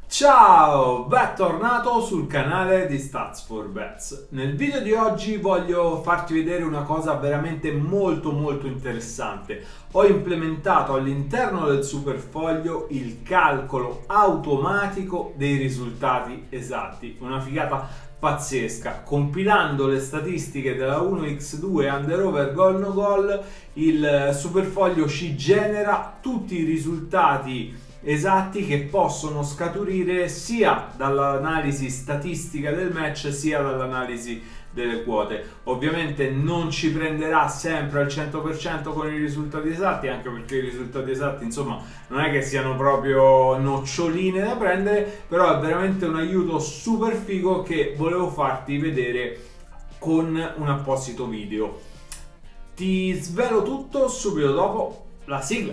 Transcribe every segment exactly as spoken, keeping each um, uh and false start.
Ciao, bentornato sul canale di Stats for Bets. Nel video di oggi voglio farti vedere una cosa veramente molto molto interessante. Ho implementato all'interno del superfoglio il calcolo automatico dei risultati esatti, una figata pazzesca. Compilando le statistiche della uno ics due under over goal no goal, il superfoglio ci genera tutti i risultati esatti che possono scaturire sia dall'analisi statistica del match sia dall'analisi delle quote. Ovviamente non ci prenderà sempre al cento per cento con i risultati esatti, anche perché i risultati esatti insomma non è che siano proprio noccioline da prendere, però è veramente un aiuto super figo che volevo farti vedere con un apposito video. Ti svelo tutto subito dopo la sigla.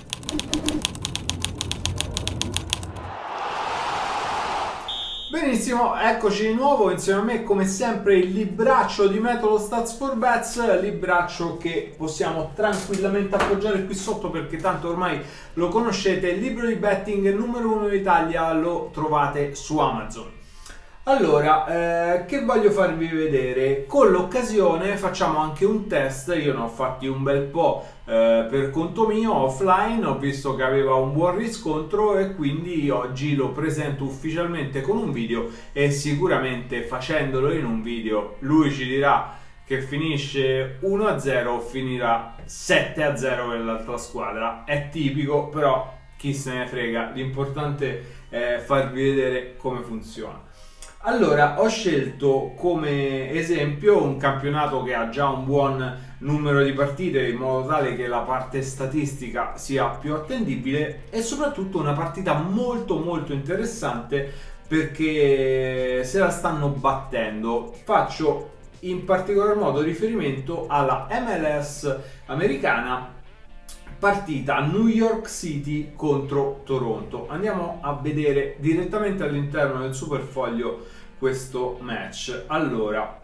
Benissimo, eccoci di nuovo insieme a me come sempre il libraccio di metodo Stats for Bets, libraccio che possiamo tranquillamente appoggiare qui sotto perché tanto ormai lo conoscete, il libro di betting numero uno in Italia, lo trovate su Amazon. Allora, eh, che voglio farvi vedere? Con l'occasione facciamo anche un test, io ne ho fatti un bel po' eh, per conto mio offline, ho visto che aveva un buon riscontro e quindi oggi lo presento ufficialmente con un video e sicuramente facendolo in un video lui ci dirà che finisce uno a zero o finirà sette a zero per l'altra squadra. È tipico, però chi se ne frega, l'importante è farvi vedere come funziona. Allora, ho scelto come esempio un campionato che ha già un buon numero di partite in modo tale che la parte statistica sia più attendibile e soprattutto una partita molto molto interessante perché se la stanno battendo. Faccio in particolar modo riferimento alla M L S americana, partita New York City contro Toronto. Andiamo a vedere direttamente all'interno del superfoglio questo match. Allora,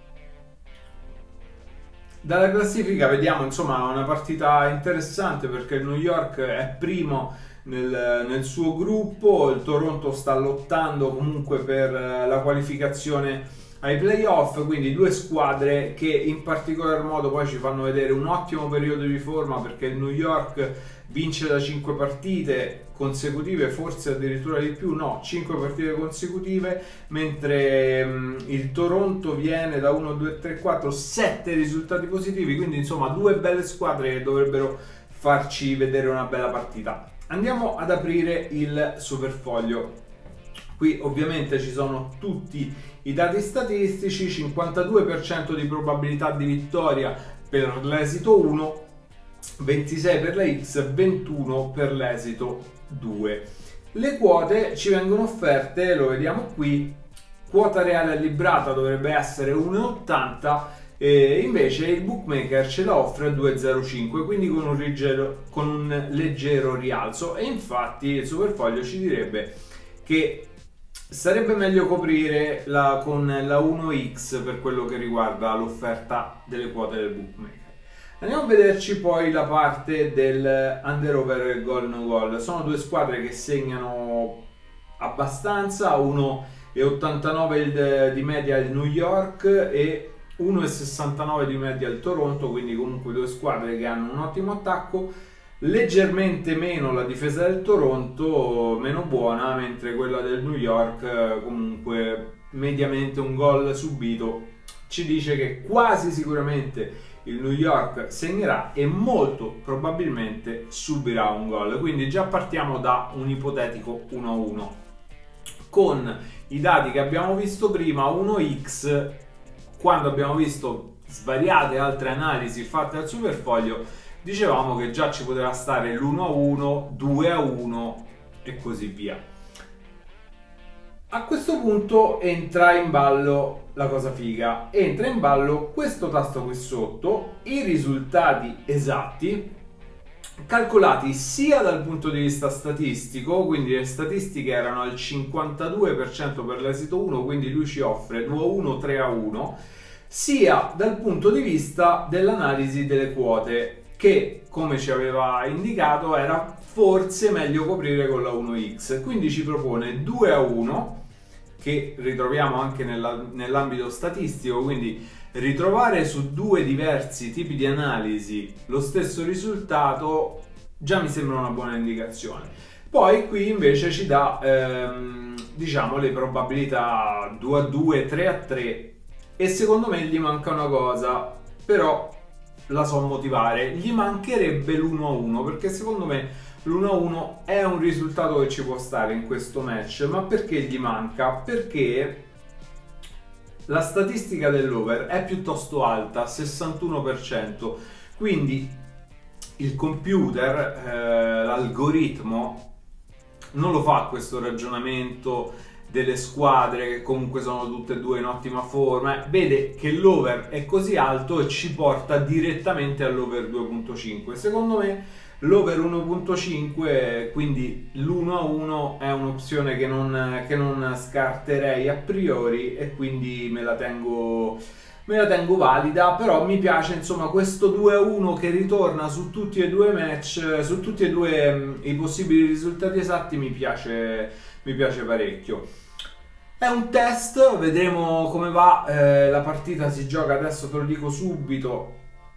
dalla classifica vediamo insomma una partita interessante perché il New York è primo nel, nel suo gruppo, il Toronto sta lottando comunque per la qualificazione ai playoff, quindi due squadre che in particolar modo poi ci fanno vedere un ottimo periodo di forma perché il New York vince da cinque partite consecutive, forse addirittura di più, no, cinque partite consecutive, mentre um, il Toronto viene da uno, due, tre, quattro, sette risultati positivi, quindi insomma due belle squadre che dovrebbero farci vedere una bella partita. Andiamo ad aprire il superfoglio. Qui ovviamente ci sono tutti i dati statistici, cinquantadue per cento di probabilità di vittoria per l'esito uno, ventisei per la X, ventuno per l'esito due. Le quote ci vengono offerte, lo vediamo qui, quota reale allibrata dovrebbe essere uno virgola ottanta e invece il bookmaker ce la offre a due virgola zero cinque, quindi con un, leggero, con un leggero rialzo, e infatti il superfoglio ci direbbe che sarebbe meglio coprire la, con la uno X per quello che riguarda l'offerta delle quote del bookmaker. Andiamo a vederci poi la parte del under over goal no goal. Sono due squadre che segnano abbastanza, uno virgola ottantanove di media il New York e uno virgola sessantanove di media il Toronto, quindi comunque due squadre che hanno un ottimo attacco. Leggermente meno la difesa del Toronto, meno buona, mentre quella del New York comunque mediamente un gol subito ci dice che quasi sicuramente il New York segnerà e molto probabilmente subirà un gol, quindi già partiamo da un ipotetico uno a uno. Con i dati che abbiamo visto prima, uno X, quando abbiamo visto svariate altre analisi fatte al superfoglio, dicevamo che già ci poteva stare l'uno a uno, due a uno e così via. A questo punto entra in ballo la cosa figa, entra in ballo questo tasto qui sotto, i risultati esatti calcolati sia dal punto di vista statistico, quindi le statistiche erano al cinquantadue per cento per l'esito uno, quindi lui ci offre due a uno, tre a uno, sia dal punto di vista dell'analisi delle quote, che come ci aveva indicato era forse meglio coprire con la uno X, quindi ci propone due a uno, che ritroviamo anche nell'ambito statistico, quindi ritrovare su due diversi tipi di analisi lo stesso risultato già mi sembra una buona indicazione. Poi qui invece ci dà ehm, diciamo le probabilità due a due, tre a tre, e secondo me gli manca una cosa, però la so motivare, gli mancherebbe l'uno a uno, perché secondo me l'uno a uno è un risultato che ci può stare in questo match. Ma perché gli manca? Perché la statistica dell'over è piuttosto alta, sessantuno per cento, quindi il computer, eh, l'algoritmo non lo fa questo ragionamento delle squadre che comunque sono tutte e due in ottima forma, vede che l'over è così alto e ci porta direttamente all'over due virgola cinque. Secondo me l'over uno virgola cinque, quindi l'uno a uno, è un'opzione che non, che non scarterei a priori, e quindi me la tengo me la tengo valida. Però mi piace insomma questo due a uno che ritorna su tutti e due i match, su tutti e due mh, i possibili risultati esatti. Mi piace, mi piace parecchio. È un test, vedremo come va. Eh, la partita si gioca, adesso te lo dico subito,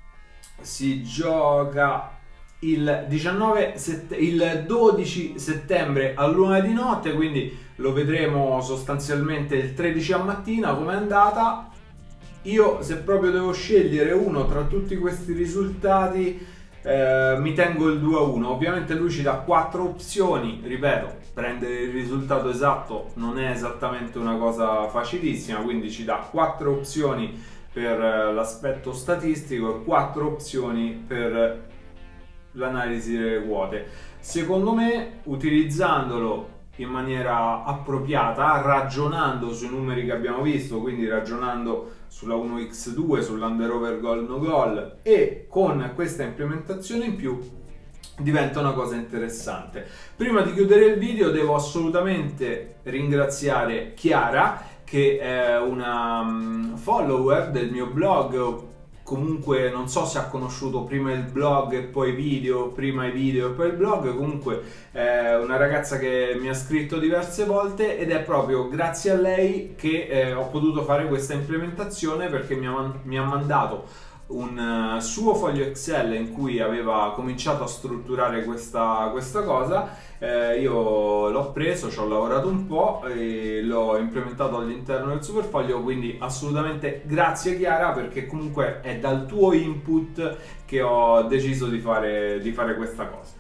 si gioca il diciannove sett- il dodici settembre all'una di notte, quindi lo vedremo sostanzialmente il tredici a mattina come è andata. Io, se proprio devo scegliere uno tra tutti questi risultati, eh, mi tengo il due a uno. Ovviamente lui ci dà quattro opzioni, ripeto, prendere il risultato esatto non è esattamente una cosa facilissima, quindi ci dà quattro opzioni per l'aspetto statistico e quattro opzioni per l'analisi delle quote. Secondo me, utilizzandolo in maniera appropriata, ragionando sui numeri che abbiamo visto, quindi ragionando sulla uno per due, sull'under over goal no goal, e con questa implementazione in più, diventa una cosa interessante. Prima di chiudere il video devo assolutamente ringraziare Chiara, che è una follower del mio blog. Comunque non so se ha conosciuto prima il blog e poi i video, prima i video e poi il blog. Comunque è una ragazza che mi ha scritto diverse volte, ed è proprio grazie a lei che eh, ho potuto fare questa implementazione, perché mi ha, mi ha mandato un uh, suo foglio Excel in cui aveva cominciato a strutturare questa, questa cosa. Eh, io l'ho preso, ci ho lavorato un po' e l'ho implementato all'interno del superfoglio, quindi assolutamente grazie Chiara, perché comunque è dal tuo input che ho deciso di fare, di fare questa cosa.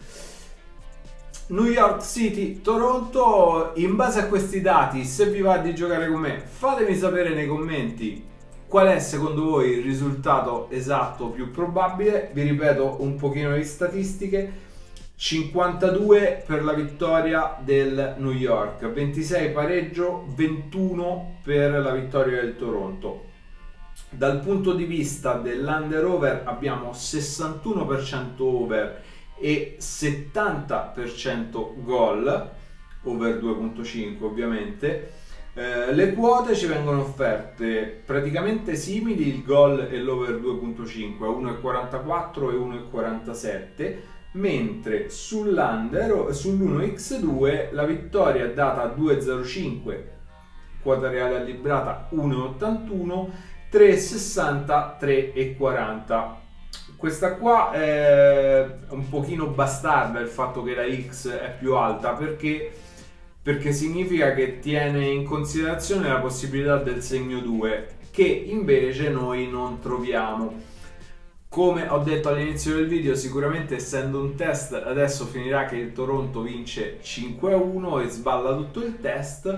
New York City, Toronto. In base a questi dati, se vi va di giocare con me, fatemi sapere nei commenti qual è secondo voi il risultato esatto più probabile. Vi ripeto un pochino di statistiche: cinquantadue per la vittoria del New York, ventisei pareggio, ventuno per la vittoria del Toronto. Dal punto di vista dell'under over abbiamo sessantuno per cento over e settanta per cento gol, over due virgola cinque ovviamente. Eh, le quote ci vengono offerte praticamente simili, il gol e l'over due virgola cinque, uno virgola quarantaquattro e uno virgola quarantasette, mentre sull'under, sull'uno per due, la vittoria è data a due virgola zero cinque, quota reale allibrata uno virgola ottantuno, tre virgola sessanta, tre virgola quaranta. Questa qua è un pochino bastarda, il fatto che la X è più alta, perché perché significa che tiene in considerazione la possibilità del segno due, che invece noi non troviamo. Come ho detto all'inizio del video, sicuramente essendo un test adesso finirà che il Toronto vince cinque a uno e sballa tutto il test,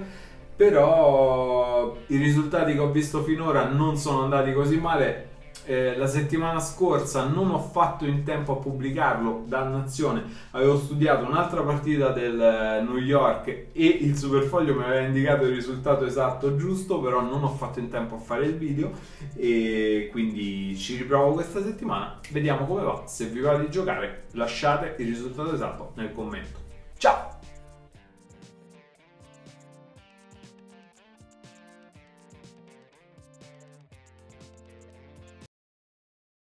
però i risultati che ho visto finora non sono andati così male. Eh, la settimana scorsa non ho fatto in tempo a pubblicarlo, dannazione, avevo studiato un'altra partita del New York e il superfoglio mi aveva indicato il risultato esatto giusto, però non ho fatto in tempo a fare il video, e quindi ci riprovo questa settimana, vediamo come va. Se vi va di giocare lasciate il risultato esatto nel commento. Ciao!